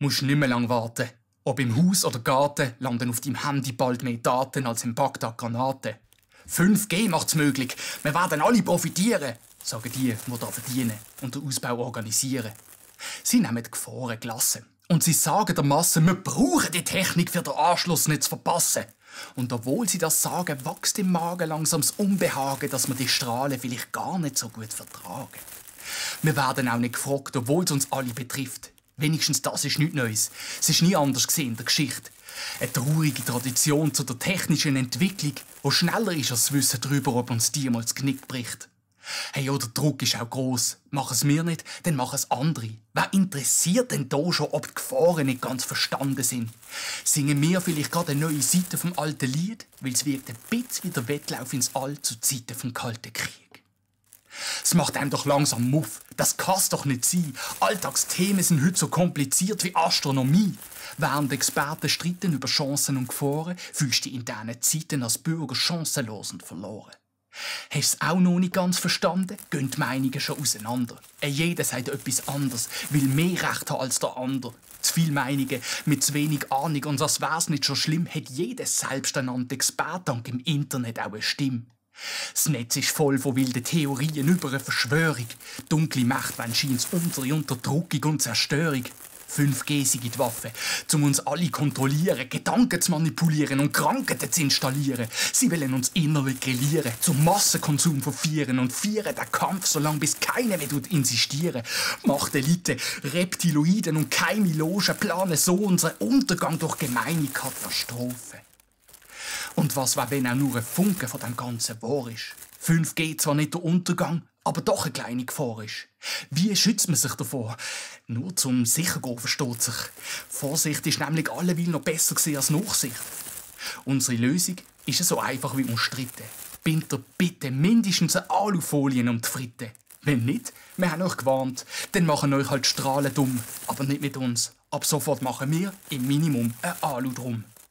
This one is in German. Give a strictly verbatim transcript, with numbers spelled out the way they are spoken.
Musst nicht mehr lang warten. Ob im Haus oder Garten landen auf deinem Handy bald mehr Daten als im Bagdad Granaten. fünf G macht's möglich. Wir werden alle profitieren, sagen die, die da verdienen und den Ausbau organisieren. Sie nehmen die Gefahren gelassen. Und sie sagen der Masse, wir brauchen die Technik, für den Anschluss nicht zu verpassen. Und obwohl sie das sagen, wächst im Magen langsam das Unbehagen, dass wir die Strahlen vielleicht gar nicht so gut vertragen. Wir werden auch nicht gefragt, obwohl es uns alle betrifft. Wenigstens das ist nichts Neues. Es ist nie anders gesehen in der Geschichte. Eine traurige Tradition zu der technischen Entwicklung, die schneller ist als das Wissen darüber, ob uns die mal das Knick bricht. Hey, ja, der Druck ist auch gross. Machen es wir nicht, dann machen es andere. Wer interessiert denn da schon, ob die Gefahren nicht ganz verstanden sind? Singen wir vielleicht gerade eine neue Seite vom alten Lied, weil es wirkt ein bisschen wie der Wettlauf ins All zu Zeiten vom Kalten Krieg. Es macht einem doch langsam Muff. Das kann's doch nicht sein. Alltagsthemen sind heute so kompliziert wie Astronomie. Während Experten streiten über Chancen und Gefahren, fühlst du dich in diesen Zeiten als Bürger chancenlos und verloren. Hast du es auch noch nicht ganz verstanden? Gehen die Meinungen schon auseinander. Jeder sagt etwas anderes, will mehr Recht haben als der andere. Zu viele Meinungen mit zu wenig Ahnung und als wär's nicht schon schlimm, hat jeder selbsternannte Experte dank im Internet auch eine Stimme. Das Netz ist voll von wilden Theorien über eine Verschwörung. Dunkle Mächte wollen scheint's unsere Unterdrückung und Zerstörung. fünf G sind die Waffe, um uns alle zu kontrollieren, Gedanken zu manipulieren und Krankheiten zu installieren. Sie wollen uns innerlich grillieren, zum Massenkonsum verführen und feiern den Kampf, solange bis keiner mehr insistieren. Machtelite, Reptiloiden und geheime Logen planen so unseren Untergang durch gemeine Katastrophen. Und was war, wenn auch nur ein Funke von dem Ganzen wahr ist? fünf G zwar nicht der Untergang, aber doch eine kleine Gefahr ist. Wie schützt man sich davor? Nur zum Sichergehen versteht sich. Vorsicht ist nämlich alleweil noch besser als Nachsicht. Unsere Lösung ist so einfach wie umstritten. Bindet ihr bitte mindestens eine Alufolie um die Fritte. Wenn nicht, wir haben euch gewarnt, dann machen euch halt Strahlen dumm. Aber nicht mit uns. Ab sofort machen wir im Minimum ein Alu drum.